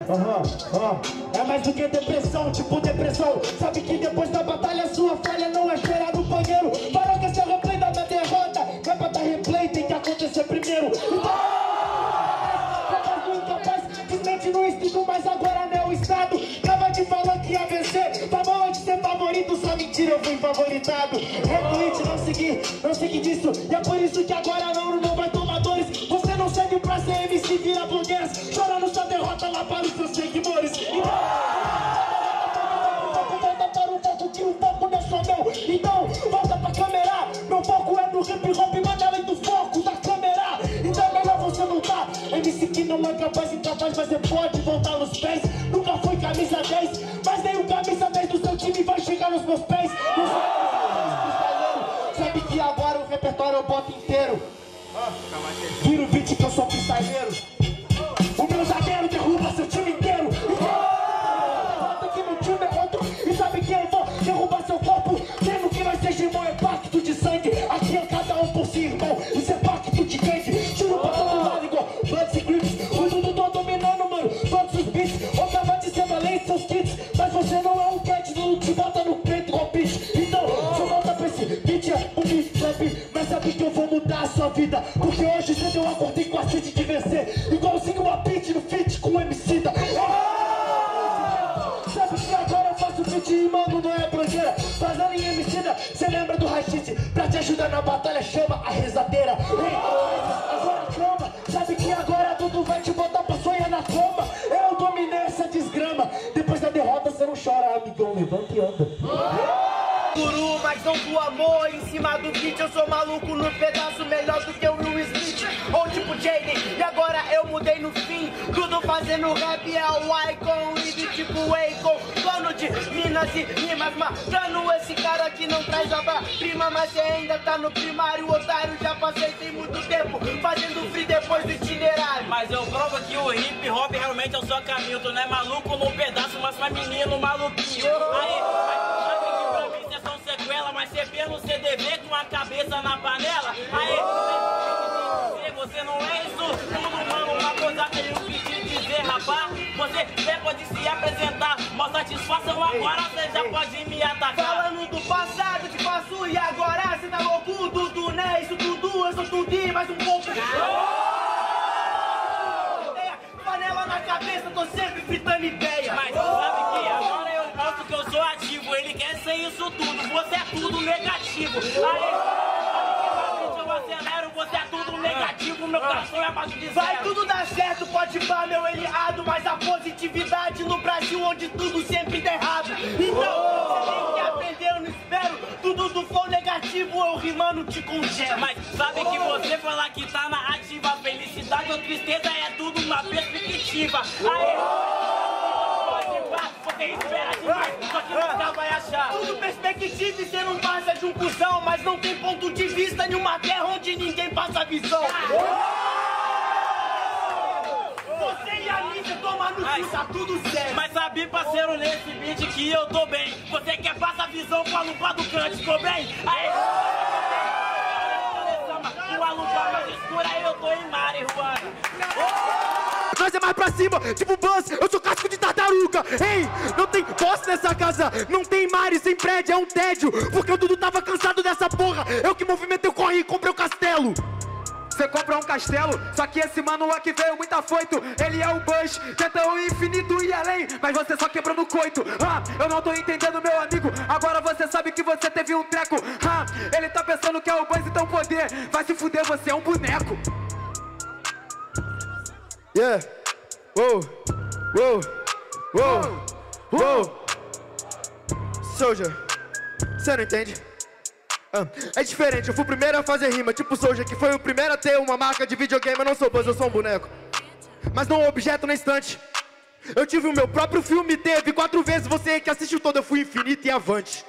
É mais do que depressão, tipo depressão. Sabe que depois da batalha sua falha não é esperar no banheiro. Parou que esse é o replay da minha derrota. Não é pra dar replay, tem que acontecer primeiro. Então, incapaz, desmente no instinto, mas agora não é o estado. Tava te falando que ia vencer, tá bom de ser favorito, só mentira, eu fui favoritado. Retweet, não segui disso, e é por isso que agora não vai tomar dores. Você não serve pra ser MC, vira blogueiras, chorando sua derrota lá para os seus seguidores. Volta para o foco, que o foco não é só meu. Então, volta pra câmera, meu foco é no hip hop, manda além do foco da câmera. Então é melhor você voltar, MC que não é capaz, incapaz, mas você pode voltar nos pés. Nunca foi camisa 10, mas nem o camisa 10 do seu time vai chegar nos meus pés. Sabe que agora o repertório eu boto inteiro. Vira o beat que eu sou freestyleiro. O meu zagueiro derruba seu time inteiro. Volta que meu time é outro. E sabe que eu vou derrubar seu corpo. Mesmo que nós seja irmão, é pacto de sangue. Aqui é cada um por si, irmão. Isso é pacto de gangue. Tiro pra todo lado igual Bloods e Crips. O Dudu tô dominando, mano, todos os beats. Outra vai dizer valente seus kits. Mas você não é um cat, não te bota no peito igual bitch. Então, se eu voltar pra esse beat é um beat trap. Mas sabe que eu vou mudar a sua vida. Porque hoje cedo eu acordei com a sede de vencer. Igualzinho uma beat no feat com o MC da. Sabe que agora eu faço feat e mano, não é branqueira. Fazendo em MC da, cê lembra do Rashid. Pra te ajudar na batalha chama a rezadeira. Agora calma, sabe que agora tudo vai te botar pra sonhar na cama. Eu dominei essa desgrama. Depois da derrota cê não chora, amigão, levanta e anda. Guru, mas não do amor. Em cima do beat eu sou maluco no pedaço, melhor do que o Will Smith ou tipo Jaden. E agora eu mudei no fim, tudo fazendo rap é o Icon. E tipo Akon, dono de minas e rimas, matando esse cara que não traz obra-prima. Mas você ainda tá no primário, otário. Já passei tem muito tempo fazendo free depois do itinerário. Mas eu provo que o hip hop realmente é o seu caminho. Tu não é maluco no pedaço, mas pra menino maluquinho. Aí, pra mim cê são sequela, mas cê vê no CDV com a cabeça na panela. Aí, você não é isso tudo, mano. Uma coisa que eu quis dizer, rapaz. Você pode se apresentar, mas satisfação agora cê já pode me atacar. Falando do passado, te passo e agora cê tá louco, Dudu, né? Isso tudo, eu sou tudo e mais um pouco. Panela na cabeça, tô sempre fritando ideia. Mas sabe que agora eu mostro que eu sou ativo. Ele quer ser isso tudo, você é tudo negativo. Aí, eu acelero, você é tudo negativo. Meu coração é baixo de zero. Vai tudo dar certo, pode pá, meu eliado. Mas a positividade no Brasil onde tudo sempre dá errado. Então, você tem que aprender, eu não espero. Tudo do flow negativo, eu rimando te congelo. Mas sabe que você falar que tá na ativa. Felicidade ou tristeza é tudo uma perspectiva. Aí, você espera demais, só que nunca vai achar. Tudo perspectiva e cê não passa de um cuzão. Mas não tem ponto de vista em uma terra onde ninguém passa visão. Você e a mídia toma no cu, tá tudo certo. Mas sabe, parceiro, nesse beat que eu tô bem. Você quer passar visão com a lupa do cante, ficou bem? Aí, com a lupa mais escura, eu tô em marihuana. Nós é mais pra cima, tipo Buzz, eu sou casco de tartaruga. Ei, não tem boss nessa casa, não tem mares sem prédio, é um tédio. Porque o Dudu tava cansado dessa porra, eu que movimentei o corre e comprei o castelo. Você compra um castelo, só que esse mano aqui veio muito afoito. Ele é o Bush, tenta o infinito e além, mas você só quebrou no coito. Eu não tô entendendo, meu amigo, agora você sabe que você teve um treco. Ele tá pensando que é o Buzz, então poder, vai se fuder, você é um boneco. Yeah, whoa, whoa, whoa, whoa. Soldier, você não entende? É diferente, eu fui o primeiro a fazer rima, tipo Soldier, que foi o primeiro a ter uma marca de videogame. Eu não sou Buzz, eu sou um boneco, mas não um objeto na estante. Eu tive o meu próprio filme, teve 4 vezes, você que assistiu todo, eu fui infinito e avante.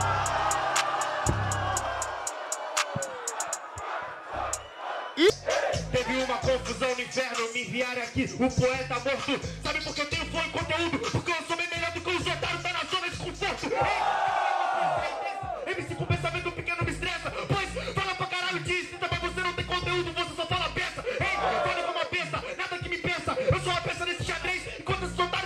Teve uma confusão no inferno, me enviaram aqui, o poeta morto. Sabe por que eu tenho flow e conteúdo? Porque eu sou bem melhor do que os otários, tá na zona de conforto. MC com pensamento pequeno me estressa, pois fala pra caralho de incita, mas você não tem conteúdo, você só fala peça. Fala como uma peça, nada que me pensa. Eu sou uma peça nesse xadrez, enquanto esses otários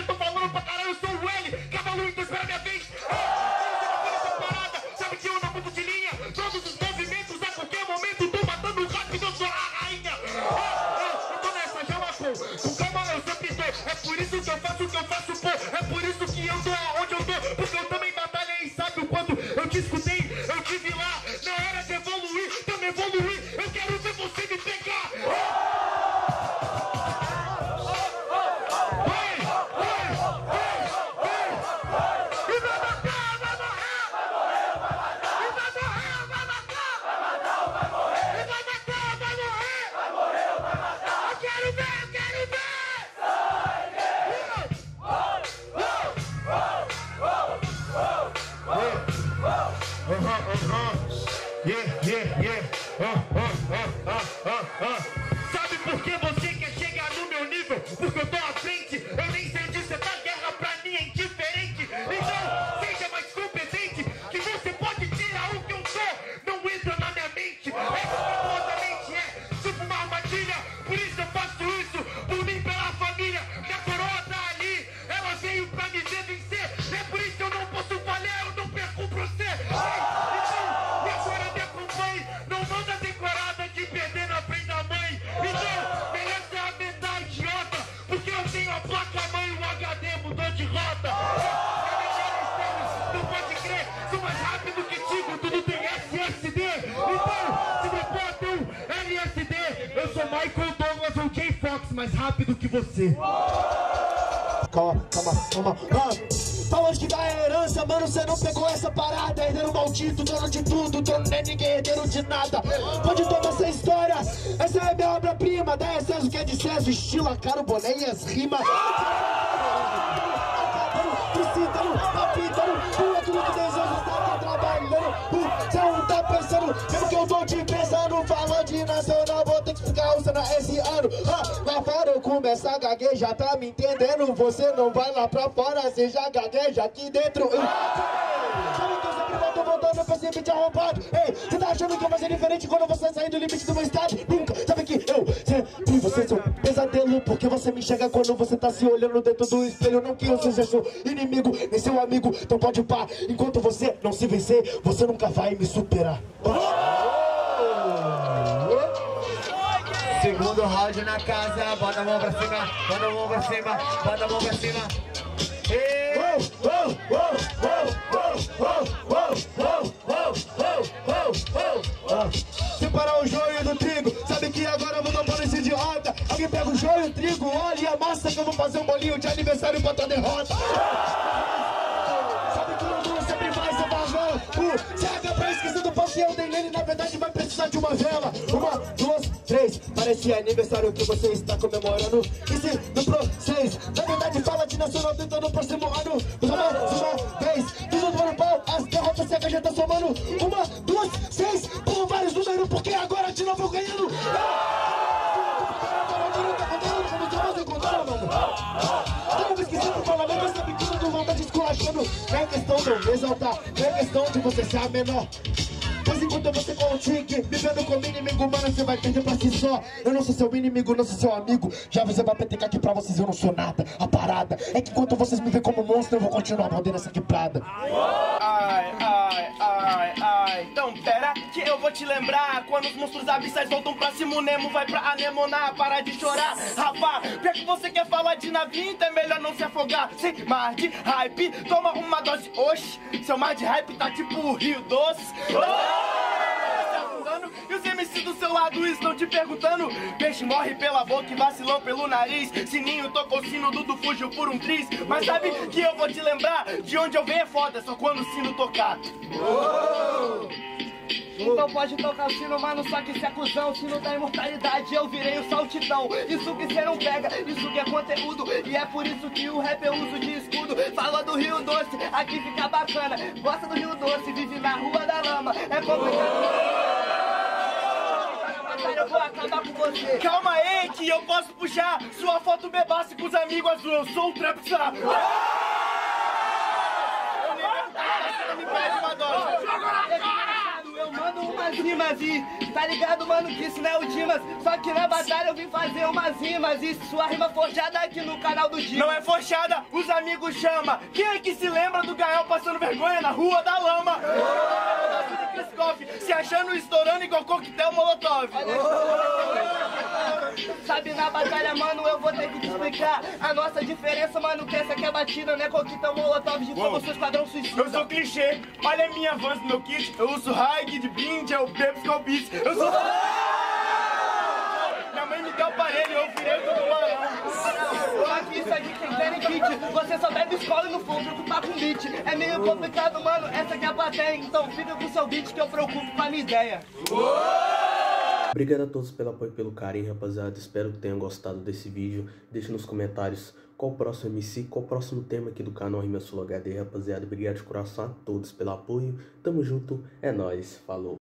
isso que eu faço, pô. É por isso que eu tô aonde eu tô. Porque eu também batalhei, sabe o quanto eu te escutei, eu tive lá. Na hora de evoluir, também evoluir. Eu quero ver você me pegar. Sabe por que você quer chegar no meu nível? Porque eu tô à frente, eu nem sei disso, essa guerra pra mim é indiferente. Então, seja mais competente, que você pode tirar o que eu sou, não entra na minha mente. Essa é tipo uma armadilha, por isso eu faço isso, por mim, pela família. Minha coroa tá ali, ela veio pra me ver vencer, é por isso que eu não posso falhar, eu não perco pra você. Então, me agora me acompanhe, não manda decorada de perder na frente da mãe. Então, melhor ser a metade idiota, porque eu tenho a placa-mãe e o HD mudou de rota. Não pode crer, sou mais rápido que Tigo, tudo tem SSD. Então, se me bota um LSD, eu sou Michael Douglas ou Jay Fox, mais rápido que você. Calma. Falando que da herança, mano, cê não pegou essa parada. Herdeiro maldito, dono de tudo, dono não é ninguém, herdeiro de nada. Onde toma essa história? Essa é minha obra-prima, da excesso que é de César, estilo, a cara, o boné e as rimas. Tudo que desejo tá trabalhando. Cê não tá pensando, mesmo que eu tô te pensando. Falando de nacional, vou ter que ficar usando esse ano. Lá fora eu começo a gaguejar, tá me entendendo? Você não vai lá pra fora, você já gagueja aqui dentro. Sabe que eu sempre volto voltando pra esse beat arrombado. Ei, você tá achando que eu vou ser diferente quando você sair do limite do meu estado? Nunca, sabe que eu sempre você sou um pesadelo. Porque você me enxerga quando você tá se olhando dentro do espelho. Não que eu seja seu inimigo, nem seu amigo. Então pode pá, enquanto você não se vencer, você nunca vai me superar. Segundo round na casa, bota a mão pra cima, bota a mão pra cima, bota a mão pra cima. Separar o joio do trigo, sabe que agora eu vou tomar esse idiota. Alguém pega o joio, o trigo, óleo e a massa que eu vou fazer um bolinho de aniversário pra tua derrota. Sabe que o mundo sempre vai ser barrão. Chega pra esquecer do pão que eu dei nele, na verdade vai precisar de uma vela. 1, 2, 3, parece aniversário que você está comemorando. E se no processo, na verdade fala de nacional tentando o próximo ano. Uma vez, tudo do ano pau, as derrotas secas já tá somando. 1, 2, 6, por vários números, porque agora de novo eu ganhando. Não é questão de eu me exaltar, não é questão de você ser a menor. Pois enquanto você consiga vivendo com o inimigo, mano, você vai perder pra si só. Eu não sou seu inimigo, não sou seu amigo. Já avisei pra PTK aqui pra vocês, eu não sou nada. A parada é que enquanto vocês me veem como monstro, eu vou continuar mordendo essa quebrada. Então pera que eu vou te lembrar. Quando os monstros abissais voltam pra cima, o Nemo vai pra anemonar. Para de chorar, rapá. Já que você quer falar de navio, então é melhor não se afogar. Sem mar de hype, toma uma dose. Oxi, seu mar de hype tá tipo Rio Doce. E os MC do seu lado estão te perguntando. Peixe morre pela boca e vacilou pelo nariz. Sininho tocou o sino, Dudu fugiu por um triz. Mas sabe que eu vou te lembrar, de onde eu venho é foda, só quando o sino tocar. Então pode tocar o sino, mano, só que se é cuzão. Sino da imortalidade, eu virei o saltitão. Isso que cê não pega, isso que é conteúdo. E é por isso que o rap eu uso de escudo. Fala do Rio Doce, aqui fica bacana. Gosta do Rio Doce, vive na Rua da Lama. É complicado. Eu vou acabar com você. Calma aí, que eu posso puxar sua foto bebaça com os amigos azul. Eu sou o Trapstar. Eu mando umas rimas e tá ligado, mano, que isso não é o Dimas. Só que na batalha eu vim fazer umas rimas. E sua rima forjada aqui no canal do Dimas. Não é forjada, os amigos chamam. Quem é que se lembra do Gael passando vergonha na Rua da Lama? Se achando estourando igual coquetel Molotov. Sabe, na batalha, mano, eu vou ter que te explicar a nossa diferença, mano, que essa aqui é batida, né? Conquista molotov de fogo, seu esquadrão suicida. Eu sou clichê, olha a minha voz no meu kit. Eu uso high, de blind, eu bebo com beats. Eu sou... Minha mãe me deu aparelho, eu virei todo barão. Aqui isso aqui quem quer kit. Você só bebe escola e no flow preocupar com beat. É meio complicado, mano, essa aqui é a plateia. Então fica com seu beat que eu preocupo com a minha ideia. Obrigado a todos pelo apoio e pelo carinho, rapaziada. Espero que tenham gostado desse vídeo. Deixe nos comentários qual o próximo MC, qual o próximo tema aqui do canal Rima Sul HD, rapaziada. Obrigado de coração a todos pelo apoio. Tamo junto, é nóis, falou.